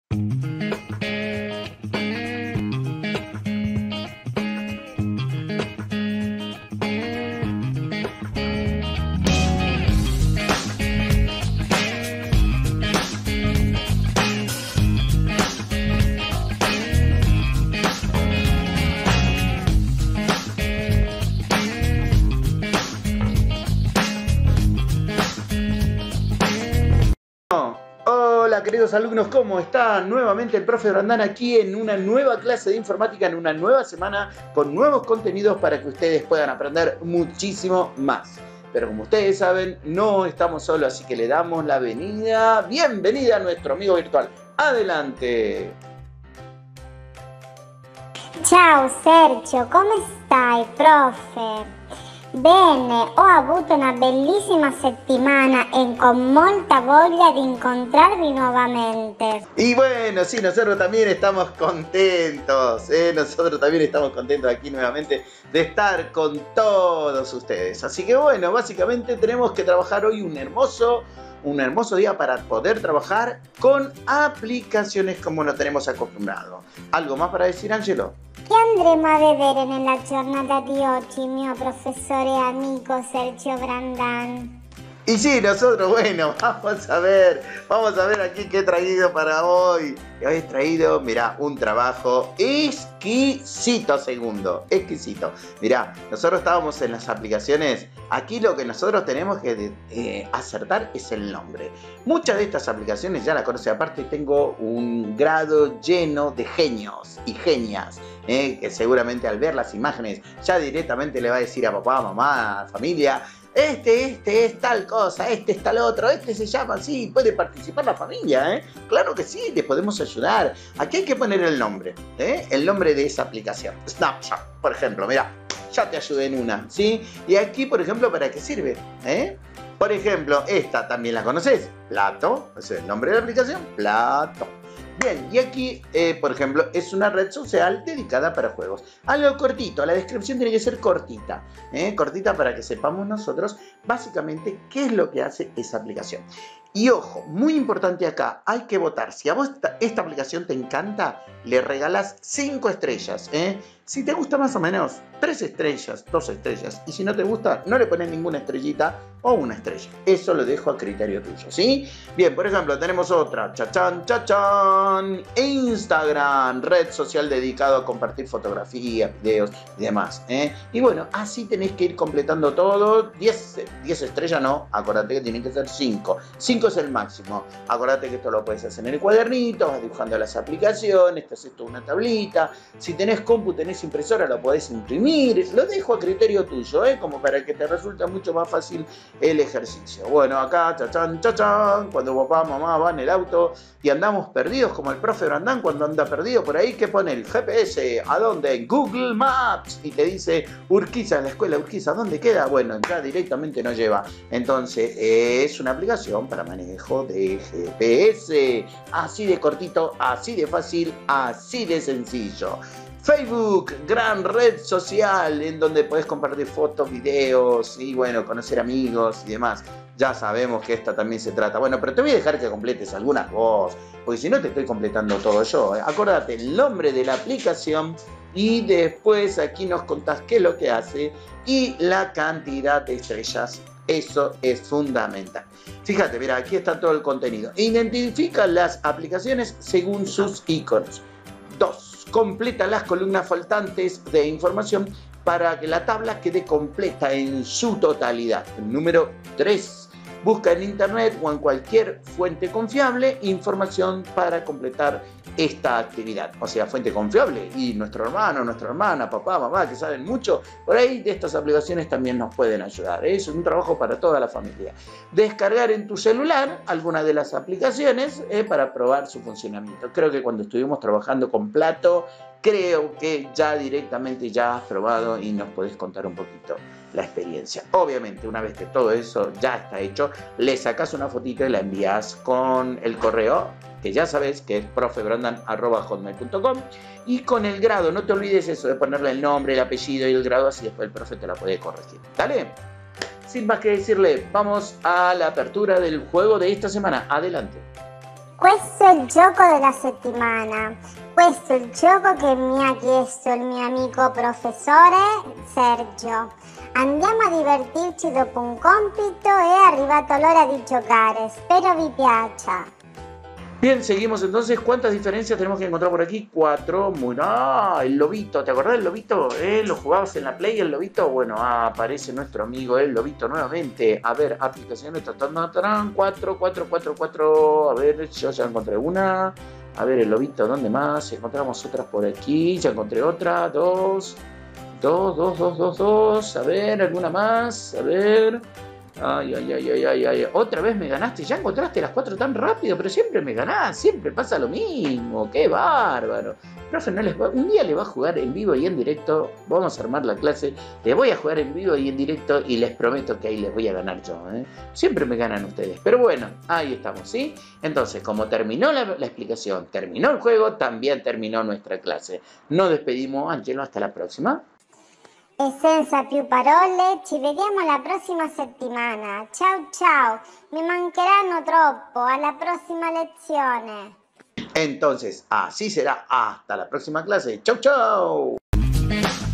Hola queridos alumnos, ¿cómo están? Nuevamente el profe Brandán aquí en una nueva clase de informática, en una nueva semana con nuevos contenidos para que ustedes puedan aprender muchísimo más. Pero como ustedes saben, no estamos solos, así que le damos la bienvenida a nuestro amigo virtual. ¡Adelante! Ciao Sergio, come stai, profe? Bene, ho avuto una bellissima settimana e con molta voglia di incontrarvi nuovamente. Y bueno, sí, nosotros también estamos contentos, nosotros también estamos contentos aquí nuevamente de estar con todos ustedes. Así que bueno, básicamente tenemos que trabajar hoy un hermoso día para poder trabajar con aplicaciones como lo tenemos acostumbrado. ¿Algo más para decir, Angelo? Che andremo a vedere nella giornata di oggi, mio professore e amico Sergio Brandán? Y sí, nosotros, bueno, vamos a ver aquí qué he traído para hoy. Hoy he traído, mirá, un trabajo exquisito, exquisito. Mirá, nosotros estábamos en las aplicaciones, aquí lo que nosotros tenemos que acertar es el nombre. Muchas de estas aplicaciones ya las conocen, aparte tengo un grado lleno de genios y genias, que seguramente al ver las imágenes ya directamente le va a decir a papá, mamá, familia, este es tal cosa, este es tal otro, este se llama así, puede participar la familia, Claro que sí, les podemos ayudar. Aquí hay que poner el nombre, el nombre de esa aplicación. Snapchat, por ejemplo, mira, ya te ayudé en una, ¿sí? Y aquí, por ejemplo, ¿para qué sirve? Por ejemplo, esta también la conoces, Plato, ese es el nombre de la aplicación, Plato. Bien, y aquí, por ejemplo, es una red social dedicada para juegos. Algo cortito, la descripción tiene que ser cortita. Cortita para que sepamos nosotros básicamente qué es lo que hace esa aplicación. Y ojo, muy importante acá, hay que votar. Si a vos esta aplicación te encanta, le regalas 5 estrellas. Si te gusta más o menos, 3 estrellas, 2 estrellas. Y si no te gusta, no le pones ninguna estrellita o una estrella. Eso lo dejo a criterio tuyo, ¿sí? Bien, por ejemplo, tenemos otra. Chachán, chachán. Instagram, red social dedicado a compartir fotografías, videos y demás. Y bueno, así tenés que ir completando todo. 10 estrellas no, acordate que tienen que ser 5. 5 es el máximo. Acordate que esto lo puedes hacer en el cuadernito, vas dibujando las aplicaciones, te haces toda una tablita. Si tenés compu, tenés impresora, lo podés imprimir. Lo dejo a criterio tuyo, como para que te resulte mucho más fácil el ejercicio. Bueno, acá, chachán, chachán, cuando papá, mamá van en el auto y andamos perdidos, como el profe Brandán cuando anda perdido por ahí, ¿qué pone el GPS? ¿A dónde? En Google Maps. Y te dice Urquiza, en la escuela Urquiza, ¿dónde queda? Bueno, ya directamente no lleva. Entonces, es una aplicación para manejo de GPS. Así de cortito, así de fácil, así de sencillo. Facebook, gran red social en donde podés compartir fotos, videos y bueno, conocer amigos y demás. Ya sabemos que esta también se trata. Bueno, pero te voy a dejar que completes algunas vos, porque si no te estoy completando todo yo. Acordate el nombre de la aplicación y después aquí nos contás qué es lo que hace y la cantidad de estrellas. Eso es fundamental. Fíjate, mira, aquí está todo el contenido. Identifica las aplicaciones según sus iconos. 2. Completa las columnas faltantes de información para que la tabla quede completa en su totalidad. Número 3. Busca en internet o en cualquier fuente confiable información para completar esta actividad. O sea, fuente confiable. Y nuestro hermano, nuestra hermana, papá, mamá, que saben mucho, por ahí de estas aplicaciones también nos pueden ayudar. Es un trabajo para toda la familia. Descargar en tu celular alguna de las aplicaciones para probar su funcionamiento. Creo que cuando estuvimos trabajando con Plato, creo que ya directamente ya has probado y nos podés contar un poquito la experiencia. Obviamente, una vez que todo eso ya está hecho, le sacas una fotito y la envías con el correo, que ya sabes que es profebrandan@hotmail.com, y con el grado, no te olvides eso de ponerle el nombre, el apellido y el grado, así después el profe te la puede corregir. ¿Dale? Sin más que decirle, vamos a la apertura del juego de esta semana. Adelante. Questo è il gioco della settimana. Questo è il gioco che mi ha chiesto il mio amico professore Sergio. Andiamo a divertirci dopo un compito, è arrivato l'ora di giocare. Spero vi piaccia. Bien, seguimos entonces. ¿Cuántas diferencias tenemos que encontrar por aquí? 4. Muy... ¡Ah! El lobito. ¿Te acordás del lobito? ¿Lo jugabas en la Play, el lobito? Bueno, aparece nuestro amigo el lobito nuevamente. A ver, aplicaciones. 4, 4, 4, 4. A ver, yo ya encontré una. A ver, el lobito, ¿dónde más? Encontramos otras por aquí. Ya encontré otra. 2. 2, 2, 2, 2, 2. A ver, ¿alguna más? A ver... Ay, ay, ay, ay, ay, ay. Otra vez me ganaste. Ya encontraste las 4 tan rápido, pero siempre me ganás. Siempre pasa lo mismo. ¡Qué bárbaro! Profe, un día le va a jugar en vivo y en directo. Vamos a armar la clase. Le voy a jugar en vivo y en directo y les prometo que ahí les voy a ganar yo, ¿eh? Siempre me ganan ustedes. Pero bueno, ahí estamos, ¿sí? Entonces, como terminó la explicación, terminó el juego, también terminó nuestra clase. Nos despedimos, Angelo. Hasta la próxima. E senza più parole, ci vediamo la prossima settimana. Ciao ciao, mi mancheranno troppo, alla prossima lezione. Entonces, así será hasta la próxima clase. ¡Chau, chau!